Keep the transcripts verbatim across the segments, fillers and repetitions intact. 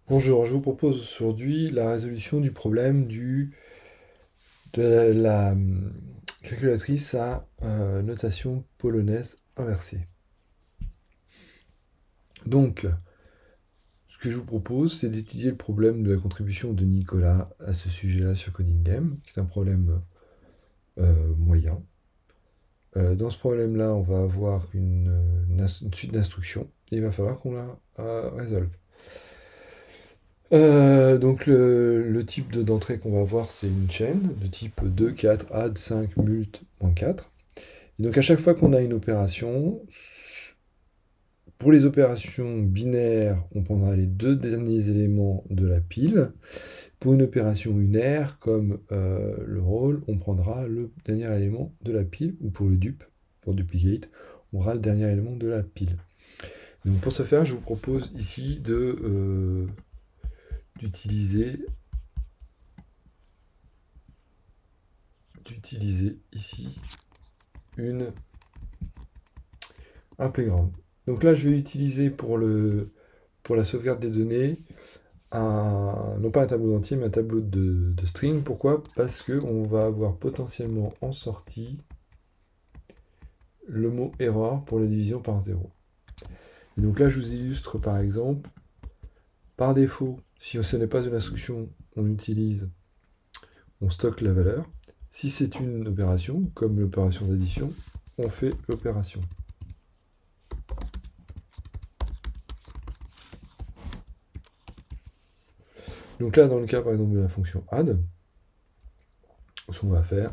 Bonjour, je vous propose aujourd'hui la résolution du problème du, de la, la, hum, calculatrice à euh, notation polonaise inversée. Donc, ce que je vous propose, c'est d'étudier le problème de la contribution de Nicolas à ce sujet-là sur Coding Game, qui est un problème euh, moyen. Euh, dans ce problème-là, on va avoir une, une, une suite d'instructions, et il va falloir qu'on la euh, résolve. Euh, donc le, le type de- d'entrée qu'on va voir, c'est une chaîne de type deux, quatre, add, cinq, mult, moins quatre. Et donc à chaque fois qu'on a une opération, pour les opérations binaires, on prendra les deux derniers éléments de la pile. Pour une opération unaire, comme euh, le rôle, on prendra le dernier élément de la pile, ou pour le dup, pour duplicate, on aura le dernier élément de la pile. Donc pour ce faire, je vous propose ici de euh, d'utiliser d'utiliser ici une un playground. Donc là, je vais utiliser pour, le, pour la sauvegarde des données, un, non pas un tableau entier, mais un tableau de, de string. Pourquoi? Parce qu'on va avoir potentiellement en sortie le mot error pour la division par zéro. Et donc là, je vous illustre par exemple, par défaut, si ce n'est pas une instruction, on utilise, on stocke la valeur. Si c'est une opération, comme l'opération d'addition, on fait l'opération. Donc là, dans le cas par exemple de la fonction add, ce qu'on va faire,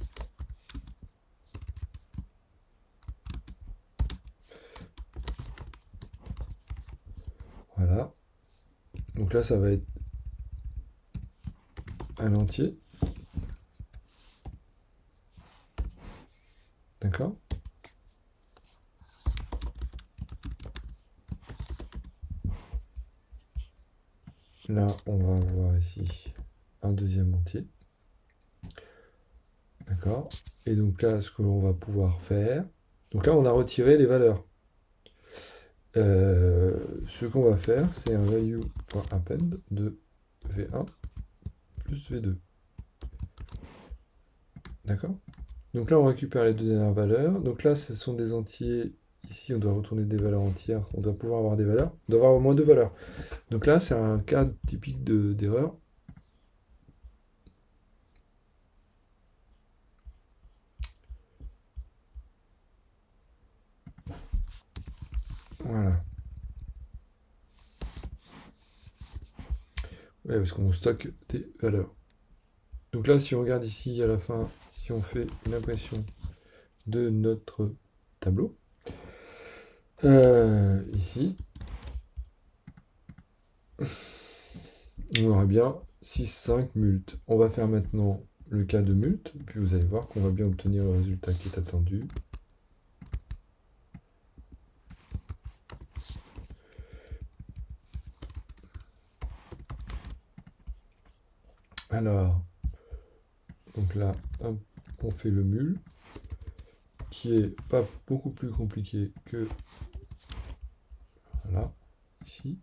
voilà. Donc là, ça va être un entier. D'accord? Là, on va avoir ici un deuxième entier. D'accord? Et donc là, ce que l'on va pouvoir faire... Donc là, on a retiré les valeurs. Euh, ce qu'on va faire, c'est un value.append de v un plus v deux. D'accord? Donc là, on récupère les deux dernières valeurs. Donc là, ce sont des entiers. Ici, on doit retourner des valeurs entières. On doit pouvoir avoir des valeurs. On doit avoir au moins deux valeurs. Donc là, c'est un cas typique d'erreur. Voilà. Ouais, parce qu'on stocke des valeurs. Donc là, si on regarde ici à la fin, si on fait une impression de notre tableau, euh, ici, on aura bien six, cinq, mult. On va faire maintenant le cas de mult, puis vous allez voir qu'on va bien obtenir le résultat qui est attendu. Alors, donc là, hop, on fait le mul, qui est pas beaucoup plus compliqué que, voilà, ici.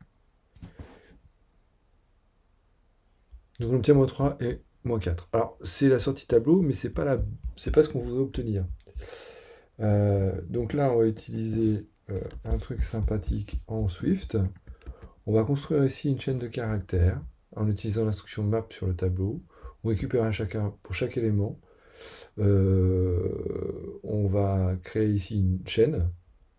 Donc on obtient moins trois et moins quatre. Alors, c'est la sortie tableau, mais c'est pas, la, c'est pas ce qu'on voudrait obtenir. Euh, donc là, on va utiliser euh, un truc sympathique en Swift. On va construire ici une chaîne de caractères en utilisant l'instruction map sur le tableau. On récupère un chacun pour chaque élément. Euh, on va créer ici une chaîne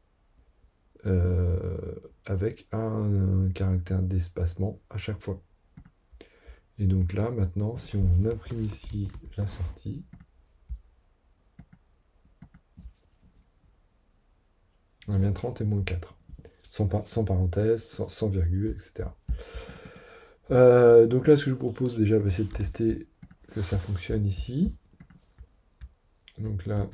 euh, avec un, un caractère d'espacement à chaque fois. Et donc là, maintenant, si on imprime ici la sortie, on a bien trente et moins quatre. Sans, par sans parenthèse, sans, sans virgule, et cetera. Euh, donc là, ce que je vous propose déjà, bah, c'est de tester que ça fonctionne ici. Donc là,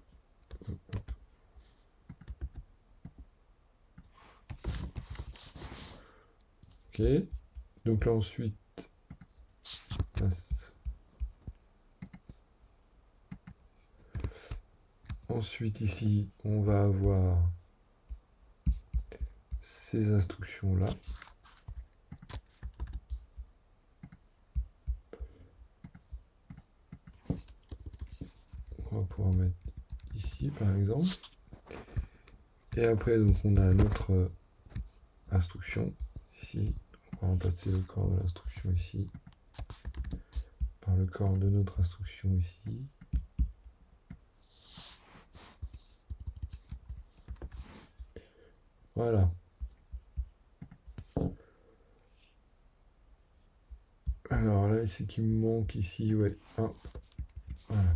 ok. Donc là ensuite, ensuite ici, on va avoir ces instructions là. on va pouvoir mettre ici, par exemple. Et après, donc, on a notre euh, instruction ici. On va remplacer le corps de l'instruction ici par le corps de notre instruction ici. Voilà. Alors là, c'est qu'il me manque ici, ouais, un. Voilà.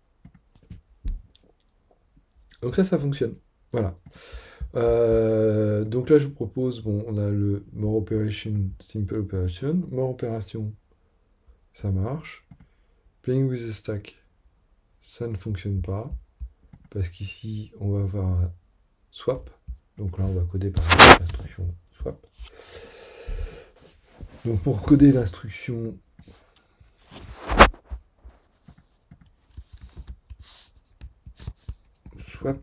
Donc là, ça fonctionne. Voilà. Euh, donc là, je vous propose, bon, on a le More Operation, Simple Operation. More Operation, ça marche. Playing with the stack, ça ne fonctionne pas. Parce qu'ici, on va avoir un swap. Donc là, on va coder par exemple l'instruction swap. Donc pour coder l'instruction swap,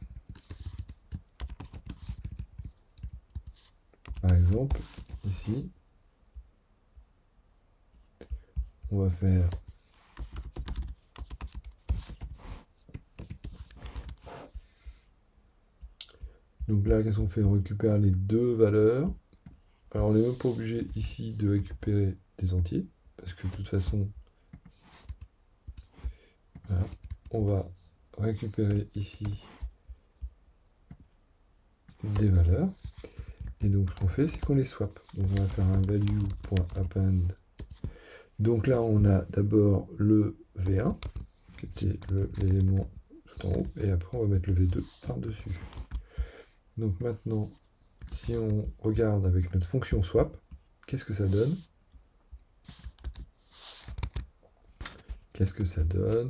par exemple, ici, on va faire donc là, qu'est-ce qu'on fait? On récupère les deux valeurs. Alors on n'est même pas obligé ici de récupérer des entiers, parce que de toute façon, voilà, on va récupérer ici des valeurs. Et donc ce qu'on fait, c'est qu'on les swap. Donc on va faire un value.append. Donc là, on a d'abord le V un, qui était l'élément tout en haut, et après on va mettre le V deux par-dessus. Donc maintenant, si on regarde avec notre fonction swap, qu'est-ce que ça donne? Qu'est-ce que ça donne?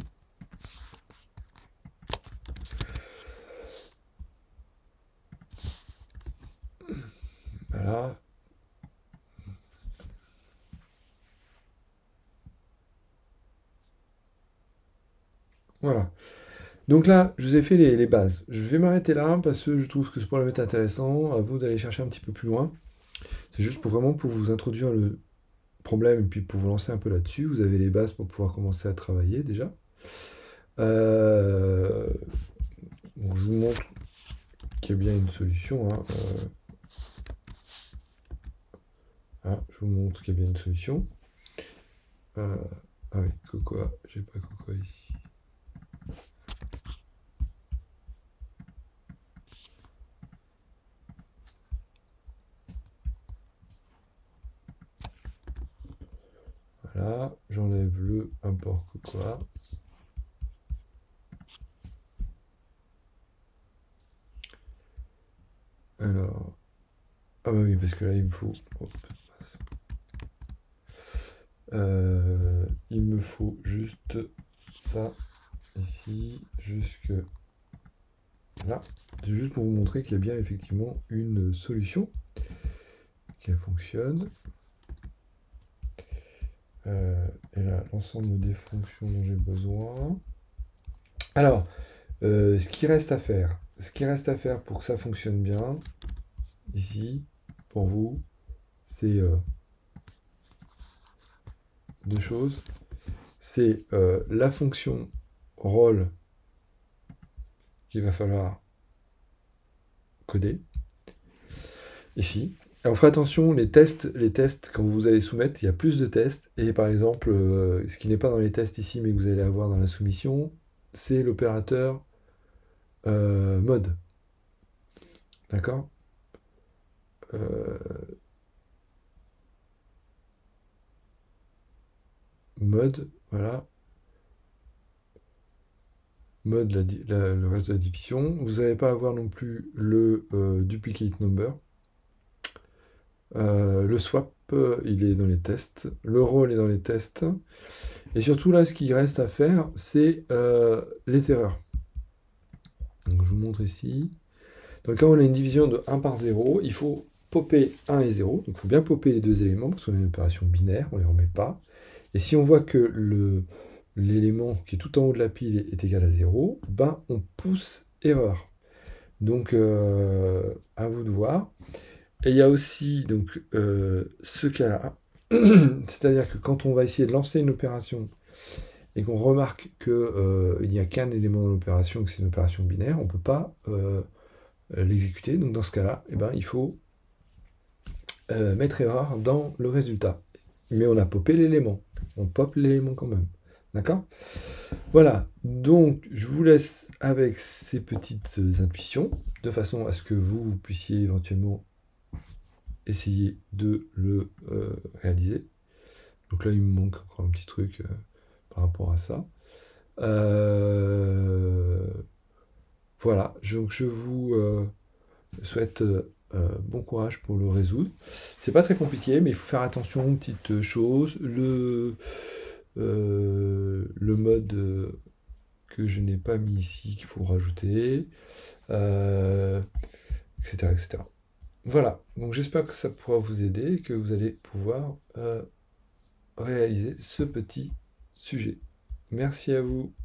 Voilà. Voilà. Donc là, je vous ai fait les, les bases. Je vais m'arrêter là parce que je trouve que ce problème est intéressant. À vous d'aller chercher un petit peu plus loin. C'est juste pour vraiment pour vous introduire le problème et puis pour vous lancer un peu là-dessus. Vous avez les bases pour pouvoir commencer à travailler déjà. Euh... Bon, je vous montre qu'il y a bien une solution. Hein. Euh... Ah, je vous montre qu'il y a bien une solution. Euh... Ah oui, Cocoa. J'ai pas Cocoa ici. Voilà, j'enlève le import Cocoa. Alors, ah bah oui, parce que là, il me faut... Hop, euh, il me faut juste ça, ici, jusque là. C'est juste pour vous montrer qu'il y a bien effectivement une solution qui fonctionne. Euh, et là, l'ensemble des fonctions dont j'ai besoin. Alors, euh, ce qui reste à faire, ce qui reste à faire pour que ça fonctionne bien, ici, pour vous, c'est euh, deux choses. C'est euh, la fonction rôle qu'il va falloir coder, ici. Alors, faites attention, les tests, les tests, quand vous allez soumettre, il y a plus de tests. Et par exemple, euh, ce qui n'est pas dans les tests ici, mais que vous allez avoir dans la soumission, c'est l'opérateur euh, mode. D'accord euh, Mode, voilà. Mode, la, la, le reste de la division. Vous n'allez pas avoir non plus le euh, duplicate number. Euh, le swap, euh, il est dans les tests. Le rôle est dans les tests. Et surtout, là, ce qui reste à faire, c'est euh, les erreurs. Donc, je vous montre ici. Donc, quand on a une division de un par zéro, il faut popper un et zéro. Donc, il faut bien popper les deux éléments, parce qu'on a une opération binaire, on ne les remet pas. Et si on voit que le, l'élément qui est tout en haut de la pile est, est égal à zéro, ben, on pousse erreur. Donc, euh, à vous de voir. Et il y a aussi donc, euh, ce cas-là. C'est-à-dire que quand on va essayer de lancer une opération et qu'on remarque qu'il n'y a qu'un élément dans l'opération, que c'est une opération binaire, on ne peut pas euh, l'exécuter. Donc dans ce cas-là, eh ben, il faut euh, mettre erreur dans le résultat. Mais on a popé l'élément. On pop l'élément quand même. D'accord? Voilà. Donc, je vous laisse avec ces petites intuitions, de façon à ce que vous, vous puissiez éventuellement essayer de le euh, réaliser. Donc là, il me manque encore un petit truc euh, par rapport à ça. Euh, voilà. Donc, je vous euh, souhaite euh, bon courage pour le résoudre. C'est pas très compliqué, mais il faut faire attention aux petites choses. Le, euh, le mode euh, que je n'ai pas mis ici, qu'il faut rajouter, euh, et cetera, et cetera. Voilà, donc j'espère que ça pourra vous aider et que vous allez pouvoir euh, réaliser ce petit sujet. Merci à vous.